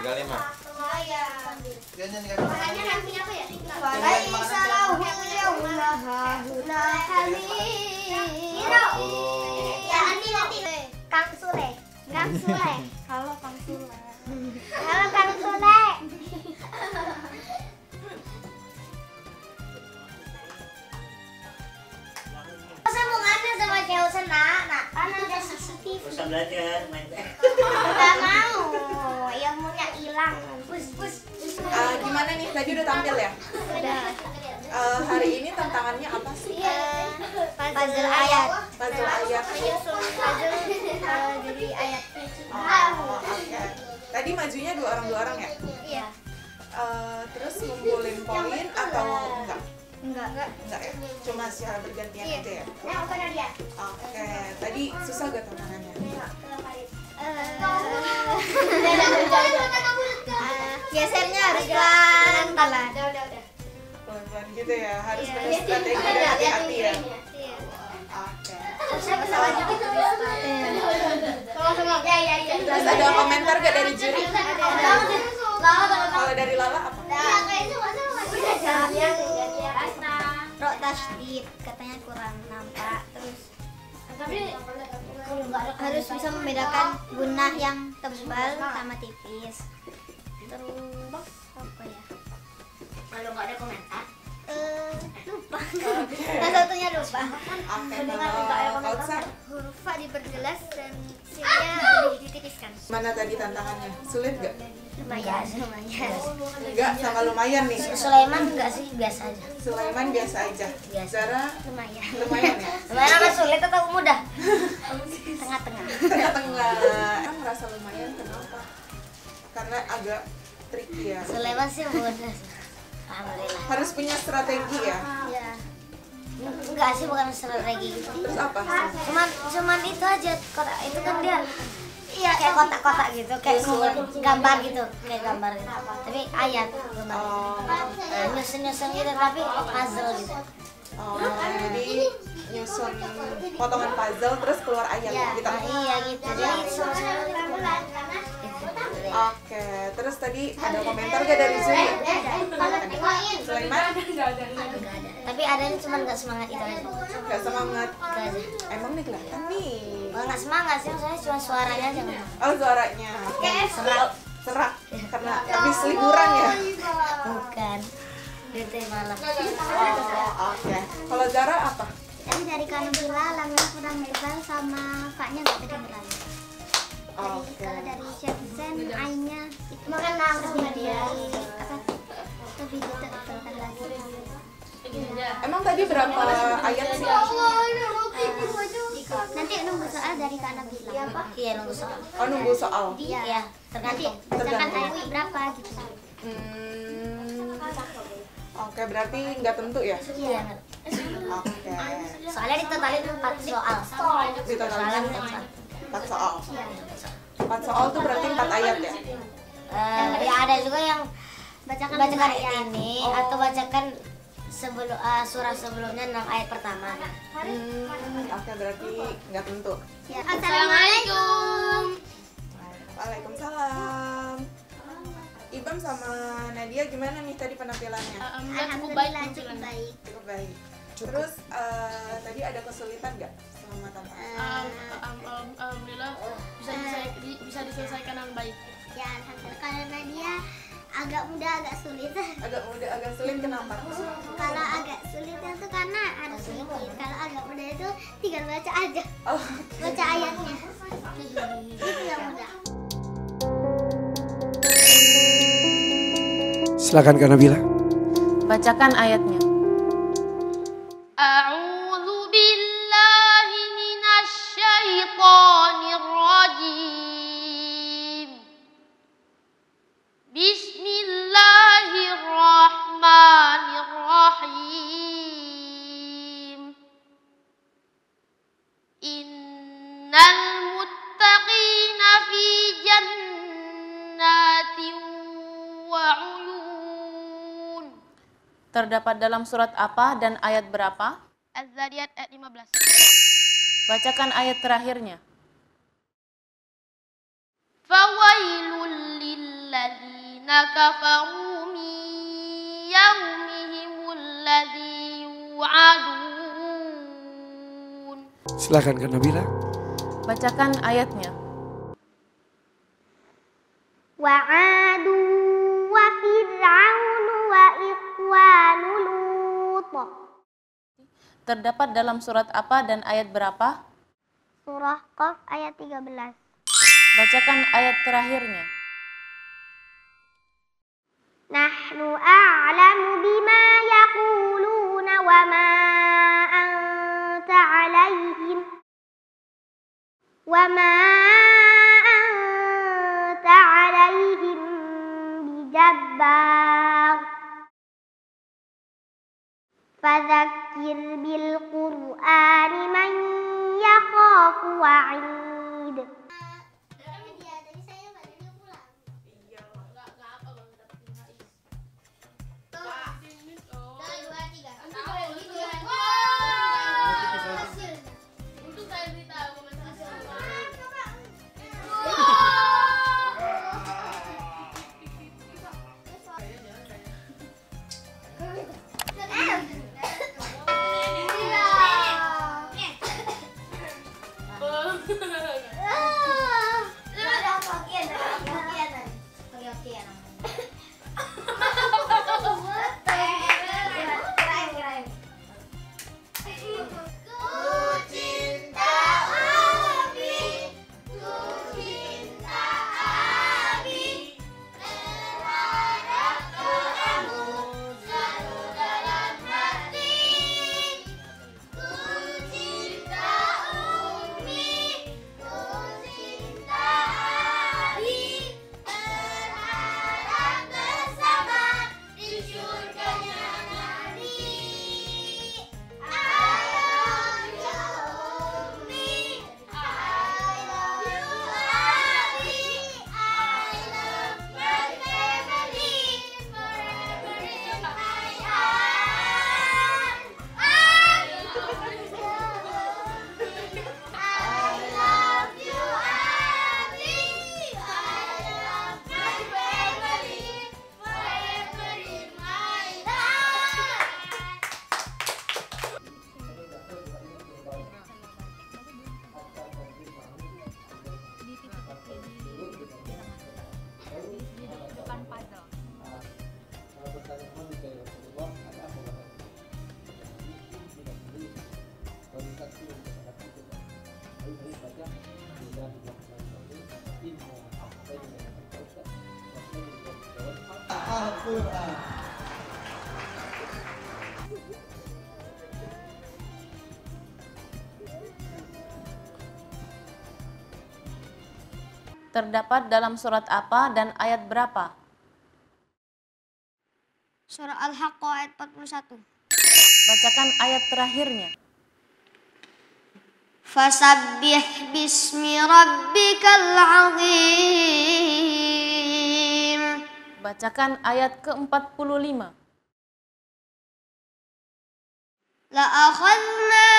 35. Dia nyanyi kan? Makanya nantinya apa ya? Walaisa lahu yawma hahuna hamim. Ya nanti. Kang Sule. Kang Sule. Halo Kang Sule. Halo Kang Sule. Sambungannya sama jauh sana, kan ada CCTV. Usah belajar main Gak mau, ilmunya hilang. Gimana nih? Tadi udah tampil ya? Udah. Hari ini tantangannya apa sih? Puzzle ayat. Puzzle ayat. Menyusun puzzle jadi ayat. Oh, oke. Tadi majunya dua orang ya? Iya. Terus ngumpulin poin atau enggak? Enggak. Enggak ya? Cuma secara bergantian aja ya? Nah, bukan dia. Oke. Tadi susah gak tantangannya? Gesernya harus pelan-pelan. Pelan-pelan gitu ya? Harus pakai strategi dan hati-hati ya? Iya. Oke. Saya bisa maju gitu. Tolong. Ya. Terus ada komentar gak dari juri? Kalau dari Lala apa? Rok tasdid katanya kurang nampak, terus harus bisa membedakan gunah yang tebal sama tipis. Terus apa ya? Kalau nggak ada komentar, Lupa. Yang satunya lupa. Oke, kalau Kautsa, Huruf Fa diperjelas dan sinnya ditipiskan. mana tadi tantangannya? Sulit gak? Lumayan. Enggak, sama lumayan nih. Sulaiman enggak sih, biasa aja. Sulaiman biasa aja. Zara Lumayan. lumayan ya? Lumayan apa sulit atau mudah? Tengah-tengah. Tengah-tengah. Kan merasa lumayan kenapa? Karena agak tricky ya. Sulaiman sih mudah. Alhamdulillah. Harus punya strategi ya. Ya. Enggak sih, bukan strategi gitu. Terus apa? Cuman itu aja, kotak itu kan dia iya kayak kotak-kotak gitu, kayak gambar gitu, kayak gambar gitu. Tapi ayat gambar. Oh, Nyusun-nyusun gitu tapi puzzle gitu. oh, jadi nyusun potongan puzzle terus keluar ayat gitu. Iya gitu. Jadi sama-sama Oke, terus tadi ada komentar gak dari Zuri? Sulaiman? Tapi adanya cuma nggak semangat itu aja. Gak semangat. Itu aja. Emang nih kelihatan nih. Nggak semangat sih, saya cuma suaranya aja. Oh, suaranya. Serak. Serak karena habis liburan ya. Bukan. Gitu malam. Oh, oke. Kalau Zara apa? Tapi dari Kanabila lamnya kurang tebal sama faknya nggak kedengeran. Oke. Kalau dari Syafzen ainnya itu Makan lebih dari apa? Lebih ditebalkan lagi. Emang tadi berapa ayat sih? Nanti nunggu soal dari Kanabila. Iya nunggu soal. Oh, nunggu soal. Iya Nanti tergantung. bacakan Tergantung. ayat berapa gitu. Oke, berarti nggak tentu ya? Iya. Oke. Soalnya ditotalin 4 soal. Ditotalin Soalnya 4 soal. 4 soal tuh berarti 4 ayat ya? Ya ada juga yang Bacakan bacakan lima ayat. ini atau bacakan sebelum surah sebelumnya 6 ayat pertama. Oke, berarti nggak tentu. Ya. Assalamualaikum. Waalaikumsalam. Ibam sama Nadia gimana nih tadi penampilannya? Alhamdulillah cukup baik. Cukup baik. Terus tadi ada kesulitan nggak selama tantangan? Alhamdulillah bisa diselesaikan dengan baik. Ya alhamdulillah karena dia agak mudah agak sulit. Agak mudah, agak sulit kenapa? Kalau agak sulit itu karena harus mikir. Kalau agak mudah itu tinggal baca aja. Oh, Baca ayatnya. Itu yang mudah. Silakan Kak Nabila. Bacakan ayatnya. A'udzu billahi minasy syaithanir rajim. Bismillahirrahmanirrahim. Innal muttaqina fi jannatin wa 'uyun. Terdapat dalam surat apa dan ayat berapa? Az-Zariyat ayat 15. Bacakan ayat terakhirnya. Fawailul lilladzina كفروا من يومهم الذي يوعدون. Silakan Kak Nabila. Bacakan ayatnya. وعاد وفرعون وإخوان لوط. Terdapat dalam surat apa dan ayat berapa? Surah Qaf ayat 13. Bacakan ayat terakhirnya. Nahnu a'lamu bima yaquluna wa ma anta 'alaihim wa ma anta 'alaihim bijabbar fadzakir bil qur'ani man yakhafu wa'id. Al-Quran. Terdapat dalam surat apa dan ayat berapa? Surah Al-Haqqah ayat 41. Bacakan ayat terakhirnya. Fasabbih bismi rabbikal azim. Bacakan ayat ke-45. La akhadna